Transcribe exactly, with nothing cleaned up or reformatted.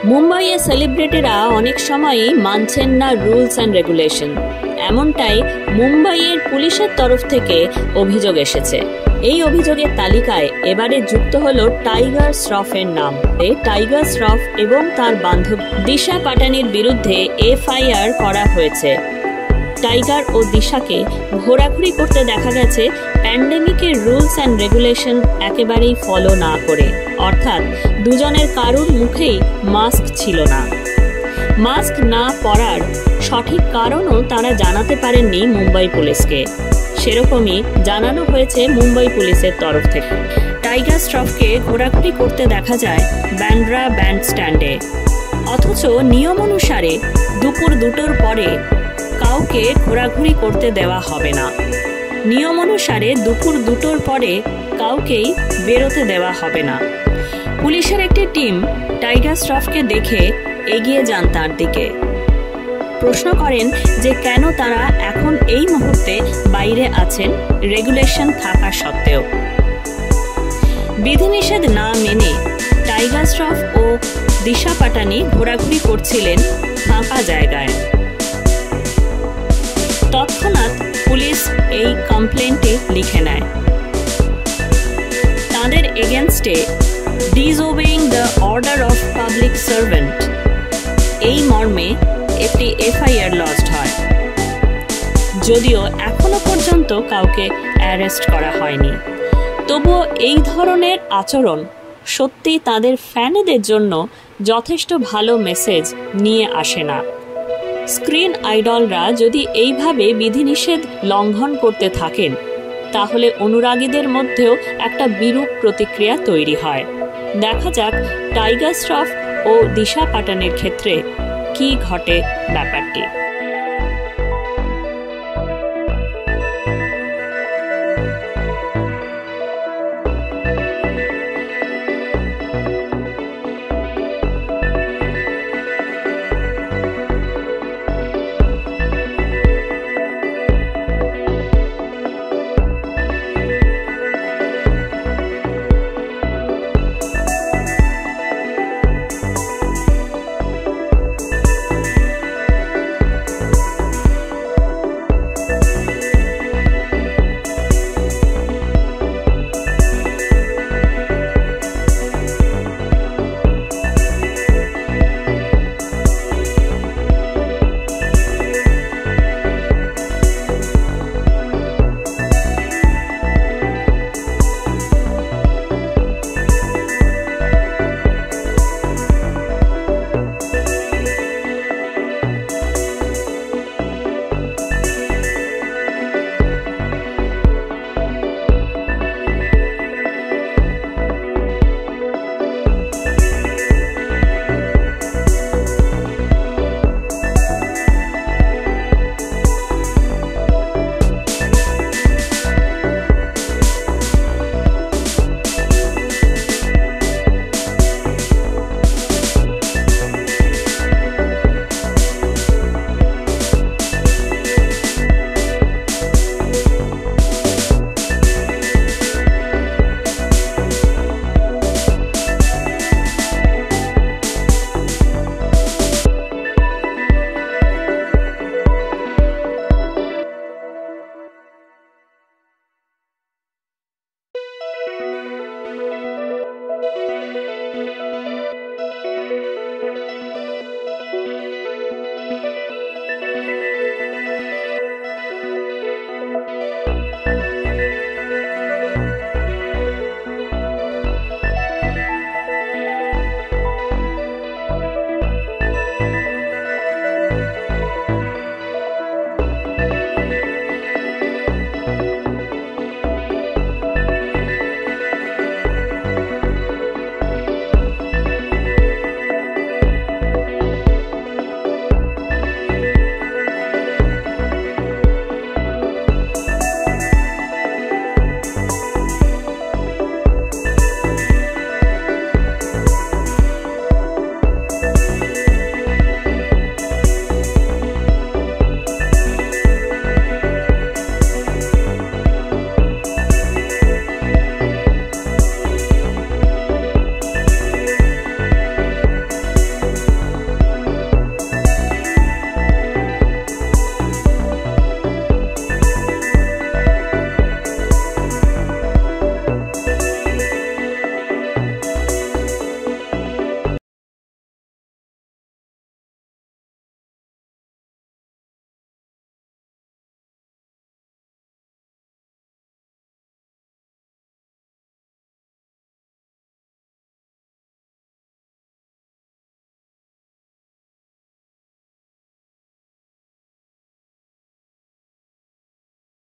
মুম্বাইয়ে সেলিব্রিটিরা অনেক সময়ই মানছেন না রুলস অ্যান্ড রেগুলেশন। এমনটাই মুম্বাইয়ের পুলিশের তরফ থেকে অভিযোগ এসেছে। এই অভিযোগের তালিকায় এবারে যুক্ত হল টাইগার শ্রফের নাম। টাইগার শ্রফ এবং তার বান্ধবী দিশা পাটানির বিরুদ্ধে এফ আই আর করা হয়েছে। টাইগার ও দিশাকে ঘোরাঘুরি করতে দেখা গেছে প্যান্ডেমিকের রুলস অ্যান্ড রেগুলেশন একেবারেই ফলো না করে, অর্থাৎ দুজনের কারুর মুখেই মাস্ক ছিল না। মাস্ক না পরার সঠিক কারণও তারা জানাতে পারেননি মুম্বাই পুলিশকে। সেরকমই জানানো হয়েছে মুম্বাই পুলিশের তরফ থেকে। টাইগার শ্রফকে ঘোরাঘুরি করতে দেখা যায় ব্যান্ড্রা ব্যান্ড স্ট্যান্ডে, অথচ নিয়ম অনুসারে দুপুর দুটোর পরে কাউকে ঘোরাঘুরি করতে দেওয়া হবে না। নিয়ম অনুসারে দুপুর দুটোর পরে কাউকেই বেরোতে দেওয়া হবে না। পুলিশের একটি টিম টাইগার শ্রফকে দেখে এগিয়ে যান তার দিকে। প্রশ্ন করেন যে কেন তারা এখন এই মুহূর্তে বাইরে আছেন রেগুলেশন থাকা সত্ত্বেও। বিধিনিষেধ না মেনে টাইগার শ্রফ ও দিশা পাটানি ঘোরাঘুরি করছিলেন ফাঁকা জায়গায়। তৎক্ষণাৎ পুলিশ এই কমপ্লেন্টে লিখে নেয়। তাদের এগেনস্টে disobeying the order of public servant এই মর্মে একটি এফ আই আর লজড হয়। যদিও এখনো পর্যন্ত কাউকে অ্যারেস্ট করা হয়নি, তবুও এই ধরনের আচরণ সত্যি তাদের ফ্যানেদের জন্য যথেষ্ট ভালো মেসেজ নিয়ে আসে না। স্ক্রিন আইডলরা যদি এইভাবে বিধিনিষেধ লঙ্ঘন করতে থাকেন, তাহলে অনুরাগীদের মধ্যেও একটা বিরূপ প্রতিক্রিয়া তৈরি হয়। দেখা যাক টাইগার শ্রফ ও দিশা পাটানির ক্ষেত্রে কি ঘটে ব্যাপারটি।